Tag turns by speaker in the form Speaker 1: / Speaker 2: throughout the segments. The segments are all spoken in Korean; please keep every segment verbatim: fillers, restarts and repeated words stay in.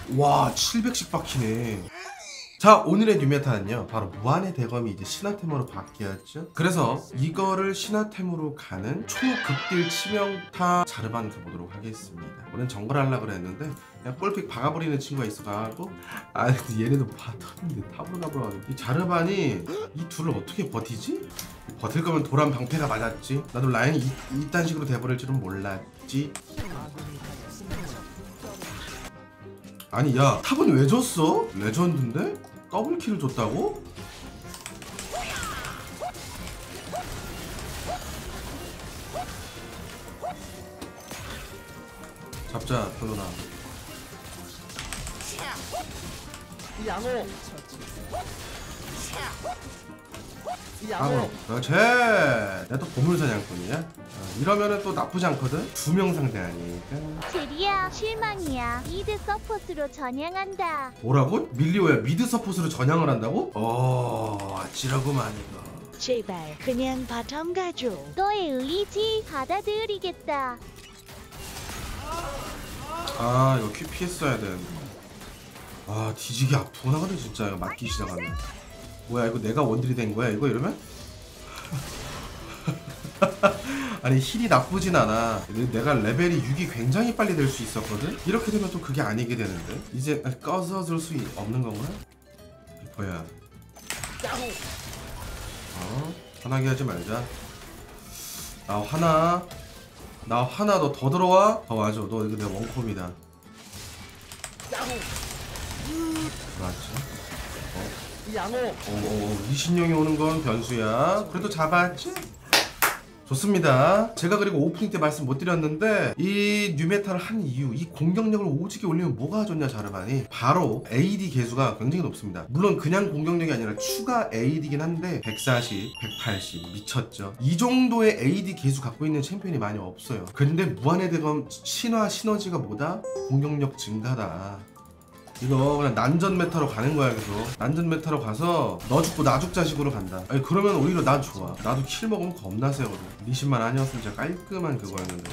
Speaker 1: 와 칠백씩 박히네. 자, 오늘의 뉴메타는요 바로 무한의 대검이 이제 신화템으로 바뀌었죠. 그래서 이거를 신화템으로 가는 초극딜 치명타 자르반 가보도록 하겠습니다. 오늘 정글 하려고 그랬는데 그냥 볼픽 박아버리는 친구가 있어가지고, 아 얘네도 바텀인데 탑으로 가버려가지고 이 자르반이 이 둘을 어떻게 버티지? 버틸 거면 도란 방패가 맞았지. 나도 라인이 이, 이딴 식으로 돼버릴 줄은 몰랐지. 아니 야, 탑은 왜 줬어? 레전드인데? 더블킬을 줬다고? 잡자 별로나.
Speaker 2: 양호.
Speaker 1: 양호. 그렇지. 내가 또 보물사냥꾼이야. 어, 이러면은 또 나쁘지 않거든. 두 명 상대하니까.
Speaker 3: 제리야 실망이야. 미드 서폿으로 전향한다.
Speaker 1: 뭐라고? 밀리오야 미드 서폿으로 전향을 한다고? 어 아찔하구만 이거.
Speaker 4: 제발 그냥 바텀 가줘.
Speaker 3: 너의 의지 받아들이겠다.
Speaker 1: 아 이거 큐 피했어야 되는데. 아 뒤지기 아프구나 근데 진짜 이거 맞기 시작하네. 뭐야 이거 내가 원딜이 된 거야 이거 이러면? 아니 힐이 나쁘진 않아. 내가 레벨이 육이 굉장히 빨리 될 수 있었거든? 이렇게 되면 또 그게 아니게 되는데 이제 꺼서 줄 수 없는 건가? 리퍼야 어? 화나게 하지 말자. 나 화나 나 화나. 너 더 들어와? 어 맞아 너 이거 내 원콤이다. 맞지? 어?
Speaker 2: 양호.
Speaker 1: 오, 이신용이 오는 건 변수야. 그래도 잡았지? 좋습니다. 제가 그리고 오프닝 때 말씀 못 드렸는데 이 뉴메타를 한 이유, 이 공격력을 오지게 올리면 뭐가 좋냐 자르반이, 바로 에이디 개수가 굉장히 높습니다. 물론 그냥 공격력이 아니라 추가 에이디긴 한데 백사십, 백팔십 미쳤죠. 이 정도의 에이디 개수 갖고 있는 챔피언이 많이 없어요. 근데 무한의 대검 신화 시너지가 뭐다? 공격력 증가다. 이거 그냥 난전 메타로 가는 거야. 계속 난전 메타로 가서 너 죽고 나 죽자 식으로 간다. 아니 그러면 오히려 난 좋아. 나도 킬 먹으면 겁나 세거든. 리신만 아니었으면 진짜 깔끔한 그거였는데.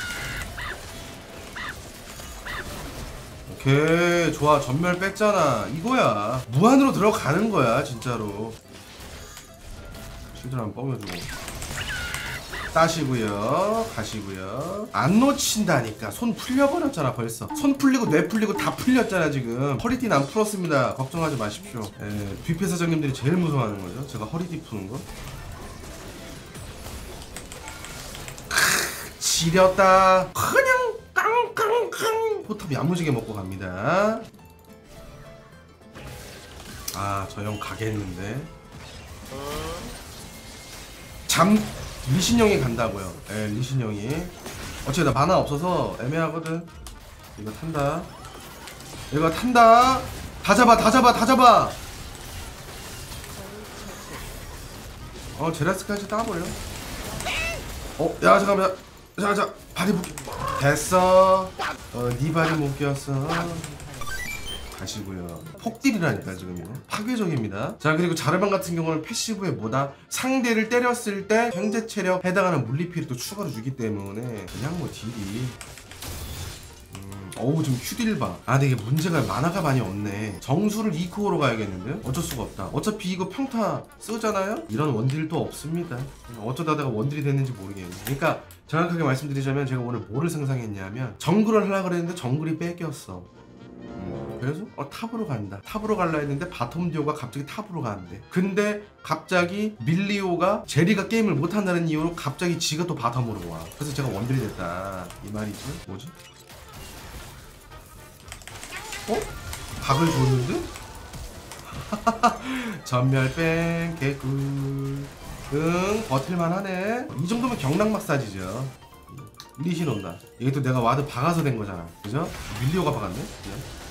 Speaker 1: 오케이 좋아. 전멸 뺐잖아. 이거야. 무한으로 들어가는 거야 진짜로. 실드를 한번 뻥여주고 따시고요 가시고요. 안 놓친다니까. 손 풀려버렸잖아 벌써. 손 풀리고 뇌 풀리고 다 풀렸잖아 지금. 허리띠는 안 풀었습니다. 걱정하지 마십시오. 에, 뷔페 사장님들이 제일 무서워하는 거죠 제가 허리띠 푸는 거. 크, 지렸다. 그냥 깡깡깡 포탑 야무지게 먹고 갑니다. 아 저 형 가겠는데. 잠 리신형이 간다고요. 예, 리신형이. 어차피 나 만화 없어서 애매하거든. 이거 탄다. 이거 탄다. 다 잡아, 다 잡아, 다 잡아. 어, 제라스까지 따버려. 어, 야, 잠깐만. 자, 자, 발이 묶여. 됐어. 어, 네 발이 묶였어. 가시고요. 폭딜이라니까 지금 이거 파괴적입니다. 자 그리고 자르반 같은 경우는 패시브에 뭐다? 상대를 때렸을 때 현재 체력 해당하는 물리피를 또 추가로 주기 때문에 그냥 뭐 딜이 음, 어우 지금 큐딜 봐. 아 근데 이게 문제가 만화가 많이 없네. 정수를 이 코어로 가야겠는데? 어쩔 수가 없다. 어차피 이거 평타 쓰잖아요? 이런 원딜도 없습니다. 어쩌다가 원딜이 됐는지 모르겠네. 그러니까 정확하게 말씀드리자면 제가 오늘 뭐를 상상했냐면 정글을 하려고 그랬는데 정글이 뺏겼어. 그래서 어, 탑으로 간다. 탑으로 갈라 했는데 바텀 듀오가 갑자기 탑으로 가는데, 근데 갑자기 밀리오가 제리가 게임을 못한다는 이유로 갑자기 지가 또 바텀으로 와. 그래서 제가 원딜이 됐다 이 말이지. 뭐지? 어? 각을 줬는데? 전멸 뺑 개꿀. 응 버틸만 하네. 이 정도면 경락 마사지죠. 리신 온다. 이게 또 내가 와드 박아서 된 거잖아. 그죠? 밀리오가 박았네? 그죠?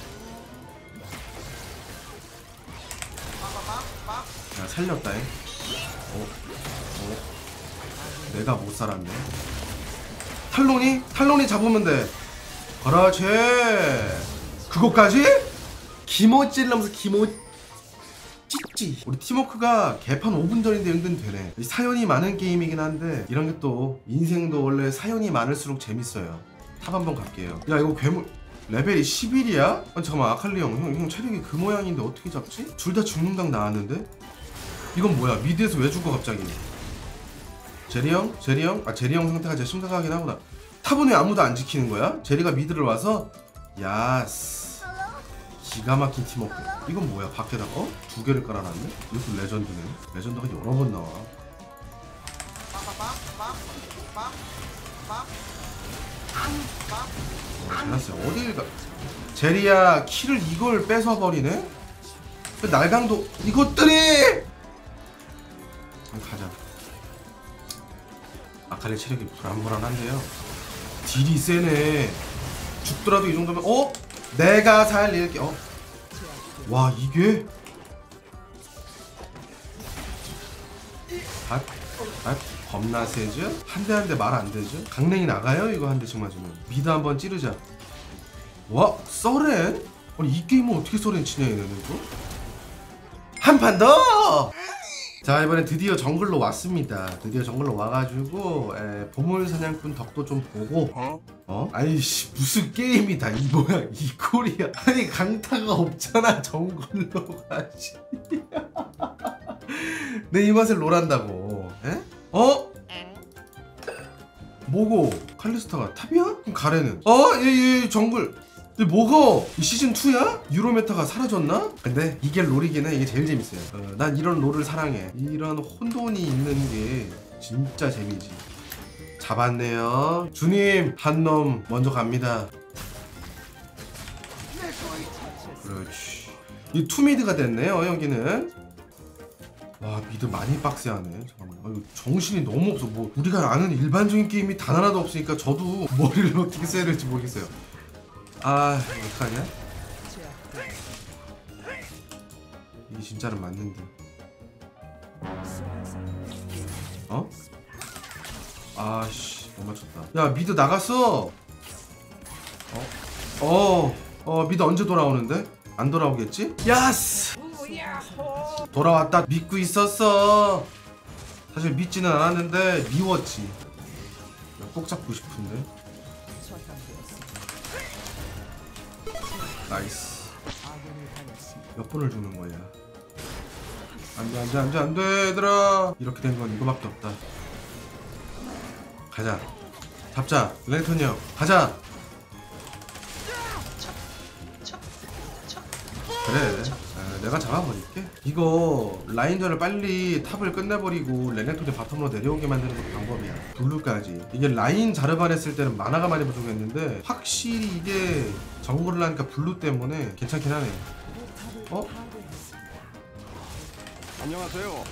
Speaker 1: 야 살렸다잉. 어? 어? 내가 못 살았네. 탈론이? 탈론이 잡으면 돼. 그렇지. 그거까지? 기모 찔러면서 기모 찢지. 우리 팀워크가 개판 오 분 전인데 은근 되네. 사연이 많은 게임이긴 한데 이런 게 또 인생도 원래 사연이 많을수록 재밌어요. 탑 한번 갈게요. 야 이거 괴물 레벨이 십일이야? 아니 잠깐만 아칼리 형, 형, 형 체력이 그 모양인데 어떻게 잡지? 둘 다 죽는 각 나왔는데? 이건 뭐야? 미드에서 왜 죽어 갑자기? 제리 형? 제리 형? 아 제리 형 상태가 제일 심각하긴 하구나. 탑은 왜 아무도 안 지키는 거야? 제리가 미드를 와서 야스 기가 막힌 팀워크. 이건 뭐야? 밖에다가 어? 두 개를 깔아놨네? 이것도 레전드네. 레전드가 여러 번 나와. 어, 제라스 어딜 가? 제리야 키를 이걸 뺏어버리네? 날강도 이것들이! 가자. 아칼리 체력이 불안불안한데요. 딜이 세네. 죽더라도 이 정도면 어? 내가 살릴게. 어? 와 이게? 아, 아 겁나 세죠? 한 대 한 대 말 안 되죠? 강냉이 나가요 이거 한 대씩 맞으면. 미드 한번 찌르자. 와 서렌? 아니 이 게임은 어떻게 서렌 치냐 얘네는 또? 한 판 더! 자 이번엔 드디어 정글로 왔습니다. 드디어 정글로 와가지고 에, 보물 사냥꾼 덕도 좀 보고 어? 어? 아이씨 무슨 게임이 다 이 뭐야 이 꼴이야. 아니 강타가 없잖아 정글로 가지. 내 이 맛을 롤한다고. 에? 어? 뭐고? 칼리스타가 탑이야? 그럼 가래는? 어? 얘얘 정글 근데 뭐가? 시즌 투야? 유로 메타가 사라졌나? 근데 이게 롤이긴 해. 이게 제일 재밌어요. 어, 난 이런 롤을 사랑해. 이런 혼돈이 있는 게 진짜 재미지. 잡았네요. 주님 한 놈 먼저 갑니다. 그렇지. 이 투미드가 됐네요 여기는. 와 미드 많이 빡세하네. 잠깐만. 아유, 정신이 너무 없어. 뭐 우리가 아는 일반적인 게임이 단 하나도 없으니까 저도 머리를 어떻게 써야 될지 모르겠어요. 아 어떡하냐? 이게 진짜는 맞는데 어? 아씨 못 맞췄다. 야 미드 나갔어. 어? 어, 어 미드 언제 돌아오는데? 안 돌아오겠지? 야스! 돌아왔다. 믿고 있었어. 사실 믿지는 않았는데 미웠지. 꼭 잡고 싶은데. 나이스. 몇 번을 주는 거야? 안돼 안돼 안돼 안돼 얘들아. 이렇게 된 건 이거밖에 없다. 가자. 잡자. 랭턴이 형 가자. 그래. 아, 내가 잡아버릴게. 이거 라인전을 빨리 탑을 끝내버리고 랭턴이 바텀으로 내려오게 만드는 것도 방법이야. 블루까지. 이게 라인 자르반 했을 때는 마나가 많이 부족했는데 확실히 이게 정글을 하니까 블루 때문에 괜찮긴 하네. 어?
Speaker 2: 안녕하세요.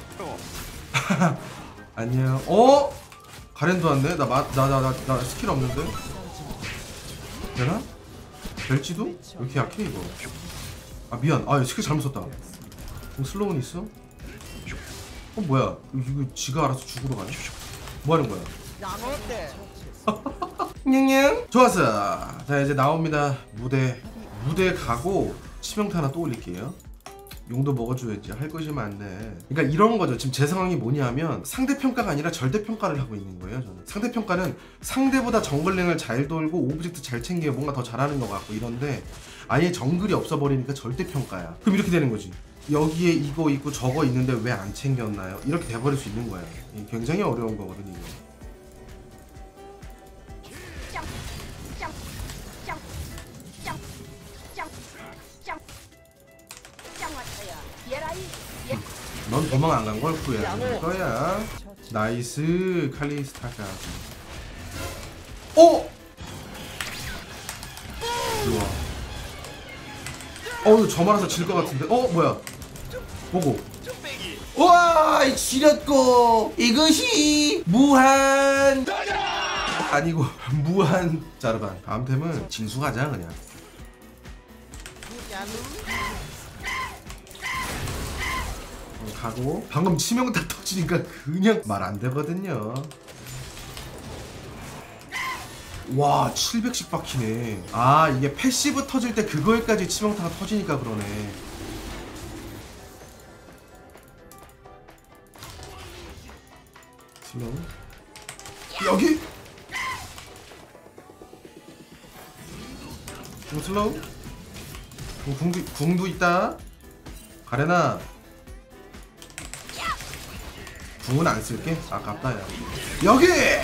Speaker 1: 안녕. 어? 가렌도 왔네? 나 나 나 나 나 스킬 없는데? 되나? 될지도? 왜 이렇게 약해 이거? 아 미안. 아 스킬 잘못 썼다. 뭐 슬로우는 있어? 어 뭐야? 이거 지가 알아서 죽으러 가네? 뭐 하는 거야?
Speaker 2: 양어대.
Speaker 1: 냥냥. 좋았어. 자 이제 나옵니다. 무대 무대 가고 치명타 하나 또 올릴게요. 용도 먹어줘야지. 할 것이 많네. 그러니까 이런 거죠. 지금 제 상황이 뭐냐면 상대평가가 아니라 절대평가를 하고 있는 거예요 저는. 상대평가는 상대보다 정글링을 잘 돌고 오브젝트 잘 챙겨 뭔가 더 잘하는 것 같고 이런데 아예 정글이 없어버리니까 절대평가야. 그럼 이렇게 되는 거지. 여기에 이거 있고 저거 있는데 왜 안 챙겼나요? 이렇게 돼버릴 수 있는 거야. 굉장히 어려운 거거든요 이거. 넌 도망 안 간 걸 후회할 거야. 나이스 칼리스타가. 오! 좋아. 어, 저 말아서 질 것 같은데. 어, 뭐야? 뭐고? 와, 지렸고 이것이 무한 아니고 무한 자르반. 다음 템은 징수하자 그냥. 가고 방금 치명타 터지니까 그냥 말 안 되거든요. 와 칠백씩 박히네. 아 이게 패시브 터질 때 그거에까지 치명타가 터지니까 그러네. 슬로우 여기 이거 슬로우. 어, 궁도, 궁도 있다. 가레나. 궁은 안 쓸게. 아깝다 야. 여기.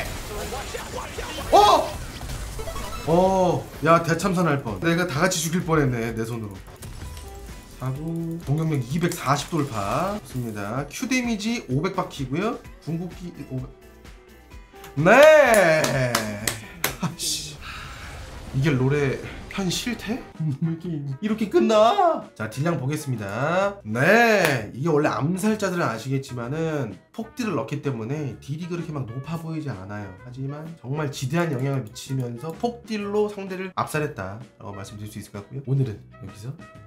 Speaker 1: 어. 어. 야 대참사날 뻔. 내가 다 같이 죽일 뻔했네 내 손으로. 사구. 공격력 이백사십 돌파. 좋습니다. Q 데미지 오백 박히고요. 궁극기 오백. 네. 아씨. 이게 롤의 현 실태? 이렇게 끝나? 자 딜량 보겠습니다. 네, 이게 원래 암살자들은 아시겠지만은 폭딜을 넣기 때문에 딜이 그렇게 막 높아 보이지 않아요. 하지만 정말 지대한 영향을 미치면서 폭딜로 상대를 압살했다 라고 말씀드릴 수 있을 것 같고요. 오늘은 여기서